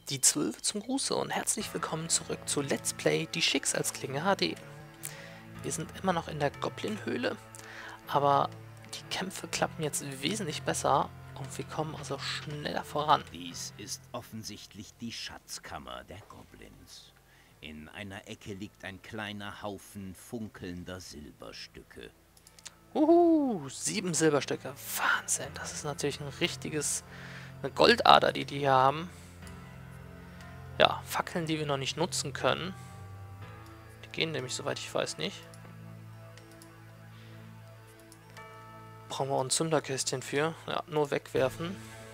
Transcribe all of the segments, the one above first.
Die Zwölfe zum Gruße und herzlich willkommen zurück zu Let's Play Die Schicksalsklinge HD. Wir sind immer noch in der Goblin-Höhle, aber die Kämpfe klappen jetzt wesentlich besser und wir kommen also schneller voran. Dies ist offensichtlich die Schatzkammer der Goblins. In einer Ecke liegt ein kleiner Haufen funkelnder Silberstücke. 7 Silberstücke. Wahnsinn, das ist natürlich eine Goldader, die hier haben. Ja, Fackeln, die wir noch nicht nutzen können. Die gehen nämlich, soweit ich weiß, nicht. Brauchen wir auch ein Zünderkästchen für. Ja, nur wegwerfen.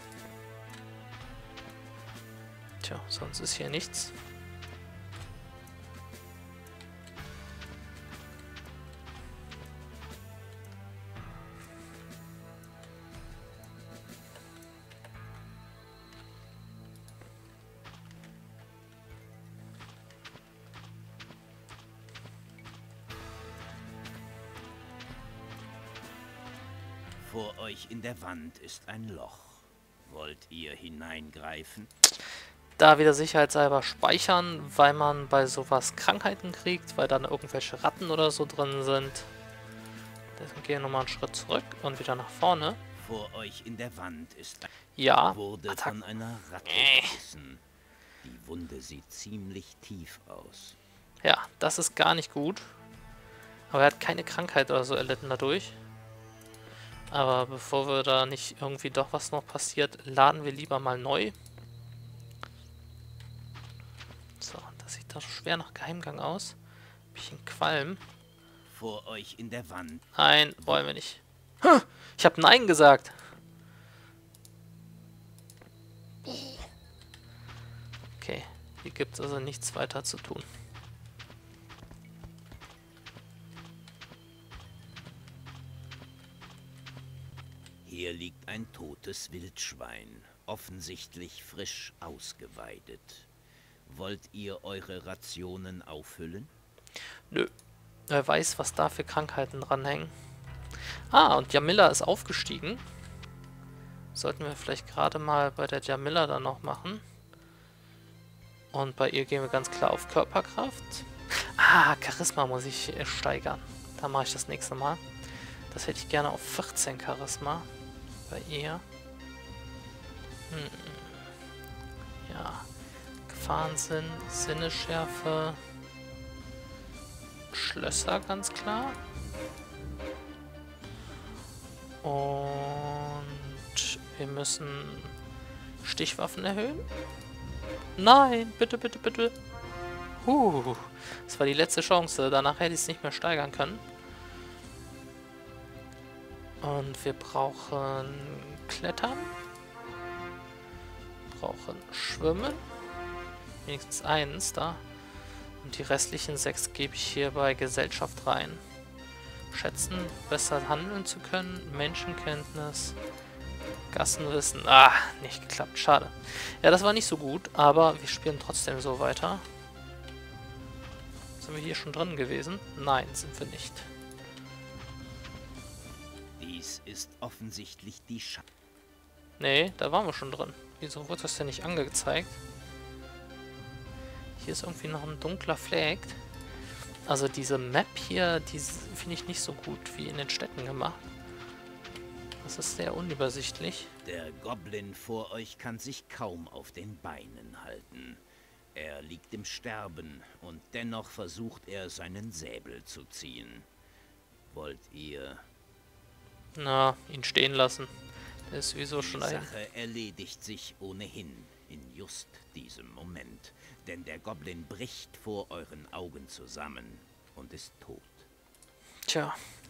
Tja, sonst ist hier nichts. Vor euch in der Wand ist ein Loch. Wollt ihr hineingreifen? Da wieder sicherheitshalber speichern, weil man bei sowas Krankheiten kriegt, weil dann irgendwelche Ratten oder so drin sind. Deswegen gehen wir nochmal einen Schritt zurück und wieder nach vorne. Vor euch in der Wand ist ein Ja, wurde von einer Ratte gebissen. Die Wunde sieht ziemlich tief aus. Ja, das ist gar nicht gut. Aber er hat keine Krankheit oder so erlitten dadurch. Aber bevor wir da nicht irgendwie doch was noch passiert, laden wir lieber mal neu. So, das sieht doch schwer nach Geheimgang aus. Bisschen Qualm. Vor euch in der Wand. Nein, wollen wir nicht. Ich habe Nein gesagt. Okay, hier gibt es also nichts weiter zu tun. Hier liegt ein totes Wildschwein, offensichtlich frisch ausgeweidet. Wollt ihr eure Rationen auffüllen? Nö. Wer weiß, was da für Krankheiten dranhängen. Ah, und Jamila ist aufgestiegen. Sollten wir vielleicht gerade mal bei der Jamila dann noch machen. Und bei ihr gehen wir ganz klar auf Körperkraft. Ah, Charisma muss ich steigern. Da mache ich das nächste Mal. Das hätte ich gerne auf 14 Charisma. Bei ihr. Ja. Gefahrensinn, Sinnesschärfe. Schlösser, ganz klar. Und wir müssen Stichwaffen erhöhen. Nein, bitte, bitte, bitte. Das war die letzte Chance. Danach hätte ich es nicht mehr steigern können. Und wir brauchen Klettern. Brauchen Schwimmen. Wenigstens eins da. Und die restlichen 6 gebe ich hier bei Gesellschaft rein. Schätzen, besser handeln zu können. Menschenkenntnis. Gassenwissen. Ah, nicht geklappt. Schade. Ja, das war nicht so gut, aber wir spielen trotzdem so weiter. Sind wir hier schon drin gewesen? Nein, sind wir nicht. Dies ist offensichtlich die Nee, da waren wir schon drin. Wieso wird das denn nicht angezeigt? Hier ist irgendwie noch ein dunkler Fleck. Also diese Map hier, die finde ich nicht so gut wie in den Städten gemacht. Das ist sehr unübersichtlich. Der Goblin vor euch kann sich kaum auf den Beinen halten. Er liegt im Sterben und dennoch versucht er, seinen Säbel zu ziehen. Wollt ihr... Na, ihn stehen lassen. Der ist sowieso schon Die ein... Sache erledigt sich ohnehin in just diesem Moment. Denn der Goblin bricht vor euren Augen zusammen und ist tot. Tja.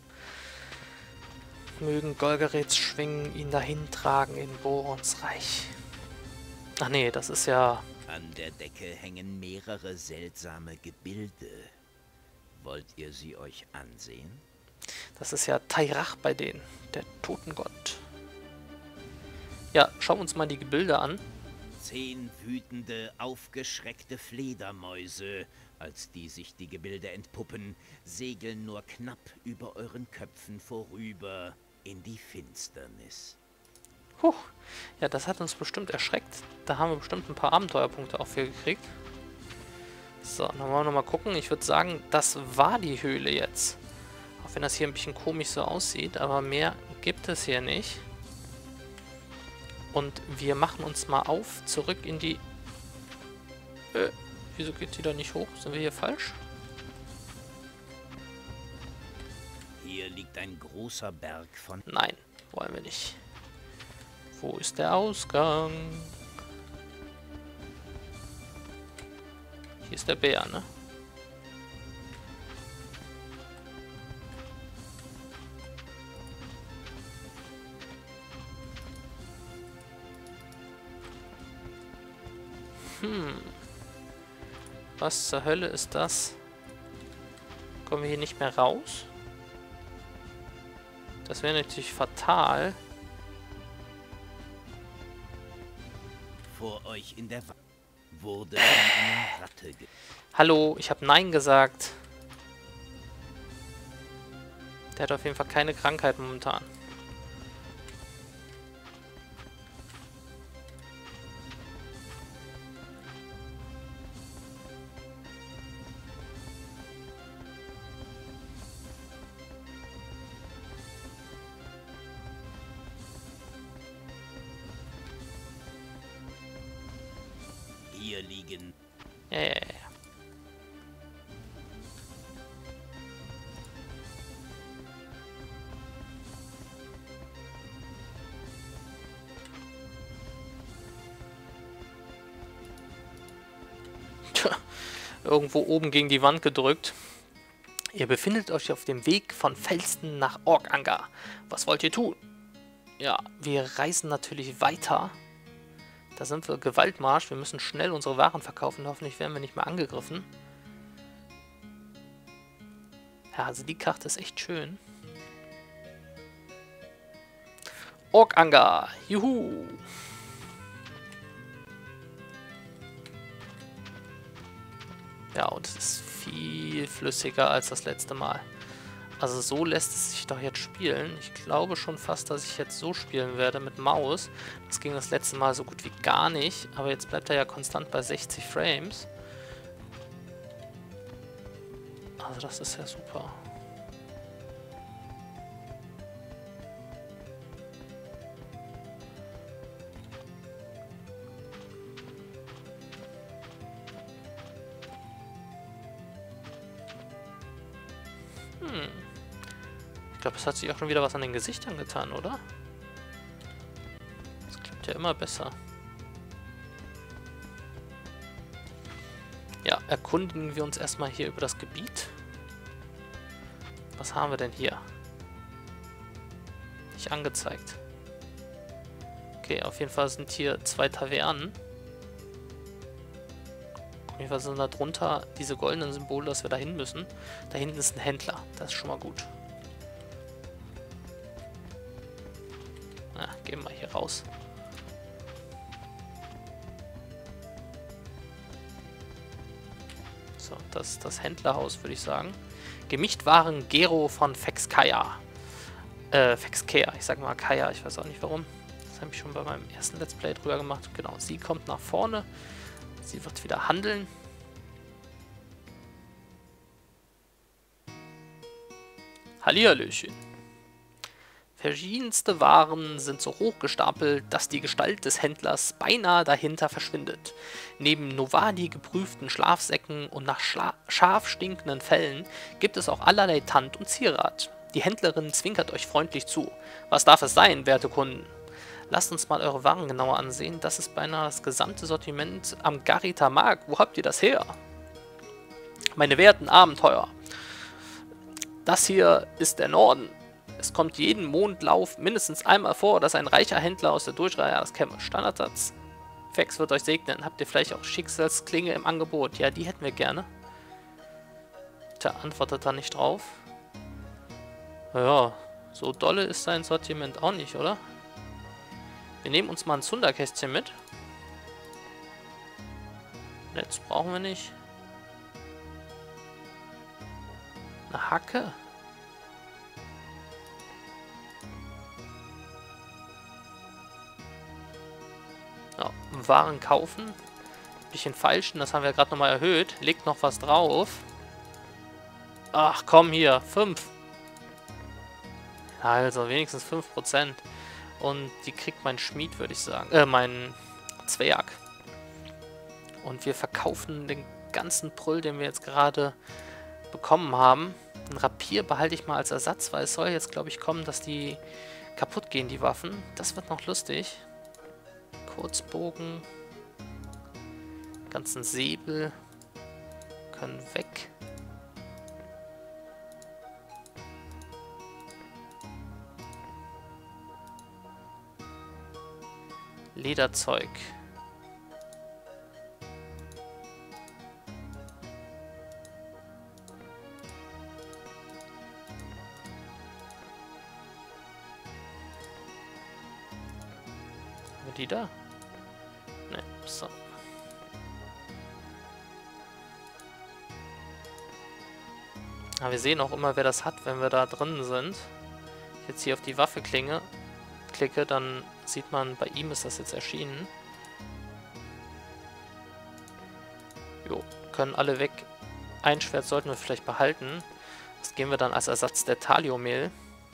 Mögen Golgerets Schwingen ihn dahin tragen in Borons Reich. Ach nee, das ist ja... An der Decke hängen mehrere seltsame Gebilde. Wollt ihr sie euch ansehen? Das ist ja Tairach bei denen, der Totengott. Ja, schauen wir uns mal die Gebilde an. 10 wütende, aufgeschreckte Fledermäuse, als die sich die Gebilde entpuppen, segeln nur knapp über euren Köpfen vorüber in die Finsternis. Puh. Ja, das hat uns bestimmt erschreckt. Da haben wir bestimmt ein paar Abenteuerpunkte auch für gekriegt. So, dann wollen wir nochmal gucken. Ich würde sagen, das war die Höhle jetzt. Auch wenn das hier ein bisschen komisch so aussieht, aber mehr gibt es hier nicht. Und wir machen uns mal auf, zurück in die... wieso geht die da nicht hoch? Sind wir hier falsch? Hier liegt ein großer Berg von... Nein, wollen wir nicht. Wo ist der Ausgang? Hier ist der Bär, ne? Was zur Hölle ist das? Kommen wir hier nicht mehr raus? Das wäre natürlich fatal. Vor euch in der Wand wurde von einer Ratte Hallo, ich habe Nein gesagt. Der hat auf jeden Fall keine Krankheit momentan. Hier liegen... Ja. Tja, irgendwo oben gegen die Wand gedrückt. Ihr befindet euch auf dem Weg von Felsten nach Ork-Angar. Was wollt ihr tun? Ja, wir reisen natürlich weiter. Da sind wir Gewaltmarsch. Wir müssen schnell unsere Waren verkaufen. Hoffentlich werden wir nicht mehr angegriffen. Ja, also die Karte ist echt schön. Ork-Angar. Juhu. Ja, und es ist viel flüssiger als das letzte Mal. Also so lässt es sich doch jetzt spielen. Ich glaube schon fast, dass ich jetzt so spielen werde mit Maus. Das ging das letzte Mal so gut wie gar nicht. Aber jetzt bleibt er ja konstant bei 60 Frames. Also das ist ja super. Ich glaube, es hat sich auch schon wieder was an den Gesichtern getan, oder? Das klappt ja immer besser. Ja, erkundigen wir uns erstmal hier über das Gebiet. Was haben wir denn hier? Nicht angezeigt. Okay, auf jeden Fall sind hier 2 Tavernen. Auf jeden Fall sind da drunter diese goldenen Symbole, dass wir da hin müssen. Da hinten ist ein Händler. Das ist schon mal gut. Gehen wir hier raus. So, das ist das Händlerhaus, würde ich sagen. Gemischtwaren Gero von Fexkaya. Fexkea, ich sage mal Kaya, ich weiß auch nicht warum. Das habe ich schon bei meinem ersten Let's Play drüber gemacht. Genau, sie kommt nach vorne. Sie wird wieder handeln. Hallihallöchen. Verschiedenste Waren sind so hoch gestapelt, dass die Gestalt des Händlers beinahe dahinter verschwindet. Neben Novadi geprüften Schlafsäcken und nach scharf stinkenden Fellen gibt es auch allerlei Tand und Zierat. Die Händlerin zwinkert euch freundlich zu. Was darf es sein, werte Kunden? Lasst uns mal eure Waren genauer ansehen. Das ist beinahe das gesamte Sortiment am Garita Markt. Wo habt ihr das her? Meine werten Abenteuer. Das hier ist der Norden. Es kommt jeden Mondlauf mindestens einmal vor, dass ein reicher Händler aus der Durchreihe, das kennen wir, Standardsatz. Fex wird euch segnen. Habt ihr vielleicht auch Schicksalsklinge im Angebot? Ja, die hätten wir gerne. Tja, antwortet da nicht drauf. Naja, so dolle ist sein Sortiment auch nicht, oder? Wir nehmen uns mal ein Zunderkästchen mit. Netz brauchen wir nicht. Eine Hacke. Waren kaufen. Bisschen feilschen, das haben wir gerade nochmal erhöht. Legt noch was drauf. Ach komm hier, 5. Also wenigstens 5%. Und die kriegt mein Schmied, würde ich sagen. Mein Zwerg. Und wir verkaufen den ganzen Brüll, den wir jetzt gerade bekommen haben. Den Rapier behalte ich mal als Ersatz, weil es soll jetzt, glaube ich, kommen, dass die kaputt gehen, die Waffen. Das wird noch lustig. Kurzbogen. Ganzen Säbel können weg. Lederzeug. Haben wir die da? Ne, so. Aber wir sehen auch immer, wer das hat, wenn wir da drin sind. Ich jetzt hier auf die Waffe klicke, dann sieht man, bei ihm ist das jetzt erschienen. Jo, können alle weg. Ein Schwert sollten wir vielleicht behalten. Das geben wir dann als Ersatz der Thaliomehl.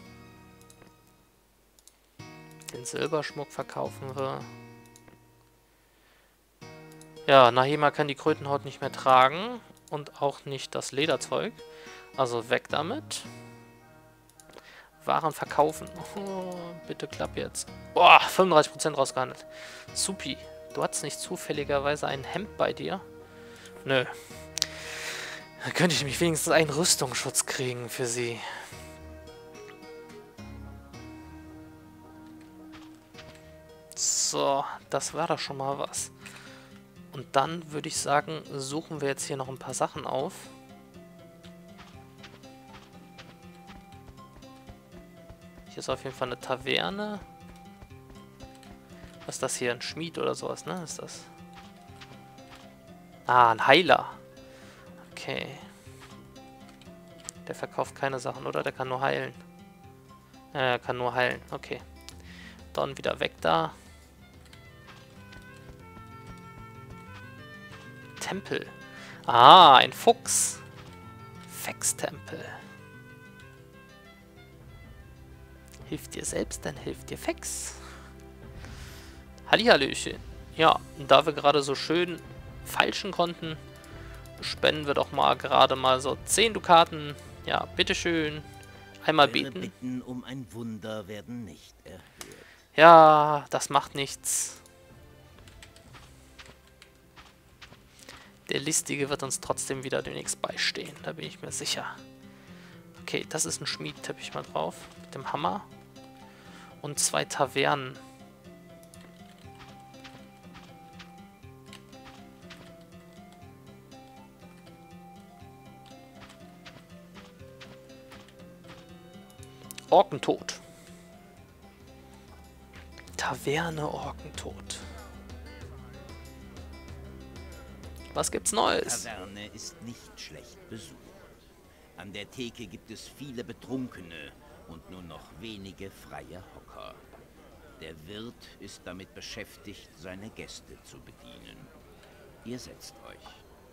Den Silberschmuck verkaufen wir. Ja, Nahima kann die Krötenhaut nicht mehr tragen. Und auch nicht das Lederzeug. Also weg damit. Waren verkaufen. Oh, bitte klapp jetzt. Boah, 35% rausgehandelt. Supi. Du hattest nicht zufälligerweise ein Hemd bei dir? Nö. Dann könnte ich mich wenigstens einen Rüstungsschutz kriegen für sie. So, das war doch schon mal was. Und dann würde ich sagen, suchen wir jetzt hier noch ein paar Sachen auf. Hier ist auf jeden Fall eine Taverne. Was ist das hier? Ein Schmied oder sowas, ne? Ist das? Ah, ein Heiler. Okay. Der verkauft keine Sachen, oder? Der kann nur heilen. Er kann nur heilen. Okay. Dann wieder weg da. Tempel. Ah, ein Fuchs. Fex-Tempel. Hilft dir selbst, dann hilft dir Fex. Hallihallöchen. Ja, da wir gerade so schön feilschen konnten, spenden wir doch mal gerade mal so 10 Dukaten. Ja, bitteschön. Einmal beten. Bitten um ein Wunder werden nicht erhört. Ja, das macht nichts. Der Listige wird uns trotzdem wieder demnächst beistehen. Da bin ich mir sicher. Okay, das ist ein Schmied, tippe ich mal drauf. Mit dem Hammer. Und 2 Tavernen. Orkentod. Taverne Orkentod. Was gibt's Neues? Die Taverne ist nicht schlecht besucht. An der Theke gibt es viele Betrunkene und nur noch wenige freie Hocker. Der Wirt ist damit beschäftigt, seine Gäste zu bedienen. Ihr setzt euch.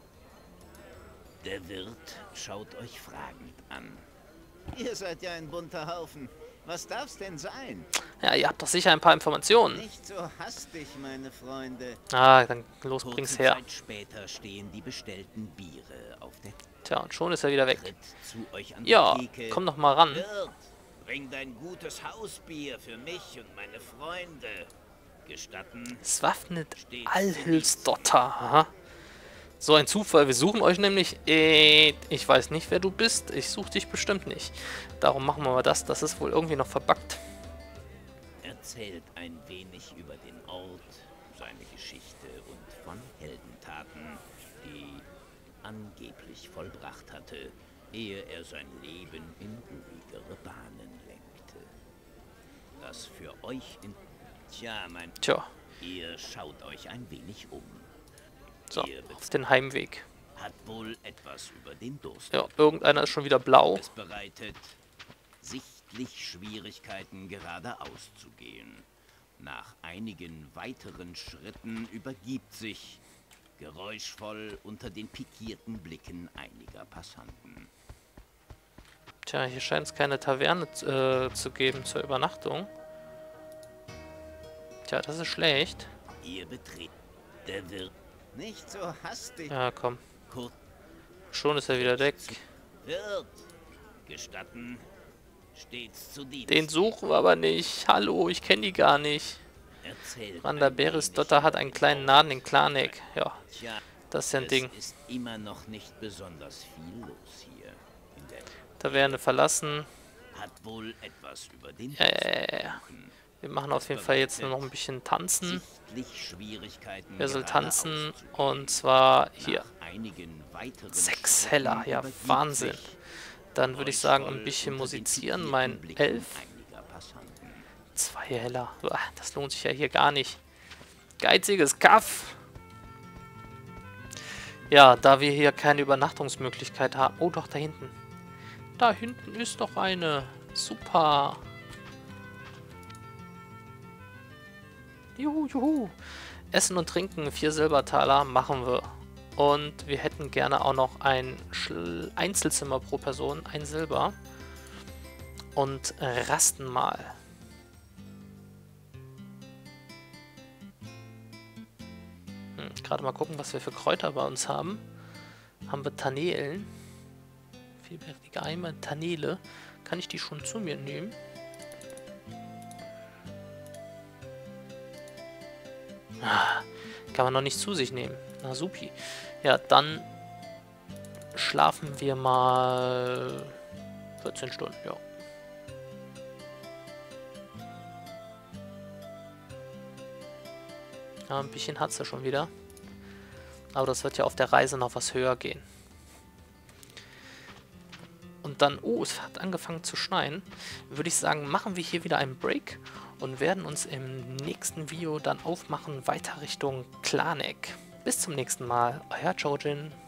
Der Wirt schaut euch fragend an. Ihr seid ja ein bunter Haufen. Was darf's denn sein? Ja, ihr habt doch sicher ein paar Informationen. Nicht so hastig, meine Freunde. Ah, dann los, bring's her. Zeit später stehen die bestellten Biere auf der Tja, und schon ist er wieder weg. Tritt zu euch an Ja, die Theke. komm doch mal ran. Wirt, bring dein gutes Hausbier für mich und meine Freunde. Gestatten. Swafnit Alhilsdotter. Aha. So ein Zufall. Wir suchen euch nämlich. Ich weiß nicht, wer du bist. Ich suche dich bestimmt nicht. Darum machen wir mal das. Das ist wohl irgendwie noch verbuggt. Erzählt ein wenig über den Ort, seine Geschichte und von Heldentaten, die angeblich vollbracht hatte, ehe er sein Leben in ruhigere Bahnen lenkte. Das für euch in... Tja, Tja, ihr schaut euch ein wenig um. so, Ihr auf den Heimweg. hat wohl etwas über den Durst. Ja, irgendeiner ist schon wieder blau. Es bereitet sichtlich Schwierigkeiten, geradeaus zu gehen. Nach einigen weiteren Schritten übergibt sich geräuschvoll unter den pikierten Blicken einiger Passanten. Tja, hier scheint es keine Taverne zu geben zur Übernachtung. Tja, das ist schlecht. Ihr betretet der Wirt. Nicht so hastig. Ja, komm. Kurz Schon ist er wieder weg. Wirt. Gestatten, stets zu Dienst. Den suchen wir aber nicht. Hallo, ich kenne die gar nicht. Erzählt Randa ein Berisdotter wenig hat einen kleinen Laden in Klanek. Ja, Tja, das ist ja ein Ding. es ist immer noch nicht besonders viel los hier. In der Taverne verlassen. hat wohl etwas über den Ja. Wir machen auf jeden Fall jetzt nur noch ein bisschen tanzen. sichtlich Schwierigkeiten. Wer soll gerade tanzen? auszugehen. Und zwar hier. Nach einigen weiteren 6 Schritten Heller, ja, übergibt Wahnsinn. sich Dann würde ich sagen, ein geräuschvoll bisschen unter den musizieren. pikierten Mein Blicken 11. einiger Passanten. 2 Heller. Uah, das lohnt sich ja hier gar nicht. Geiziges Kaff. Ja, da wir hier keine Übernachtungsmöglichkeit haben. Oh, doch, da hinten. Da hinten ist doch eine. Super. Juhu, juhu. Essen und Trinken, 4 Silbertaler machen wir. Und wir hätten gerne auch noch ein Einzelzimmer pro Person, 1 Silber. Und rasten mal. Gerade mal gucken, was wir für Kräuter bei uns haben. Haben wir Tanelen. Vielbärtige Eimer, Tanele. Kann ich die schon zu mir nehmen? Kann man noch nicht zu sich nehmen. Na supi. Ja, dann schlafen wir mal 14 Stunden, ja. Ja, ein bisschen hat sie schon wieder. Aber das wird ja auf der Reise noch was höher gehen. Und dann, oh, es hat angefangen zu schneien. Würde ich sagen, machen wir hier wieder einen Break und werden uns im nächsten Video dann aufmachen, weiter Richtung Klanek. Bis zum nächsten Mal, euer Jojen.